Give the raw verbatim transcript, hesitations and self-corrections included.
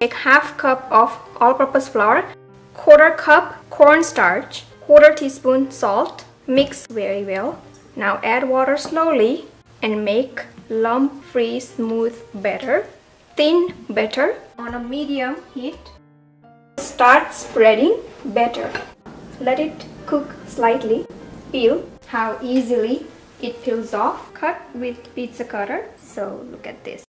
Take half cup of all-purpose flour, quarter cup cornstarch, quarter teaspoon salt. Mix very well. Now add water slowly and make lump-free smooth batter. Thin batter on a medium heat. Start spreading batter. Let it cook slightly. Peel. How easily it peels off. Cut with pizza cutter. So look at this.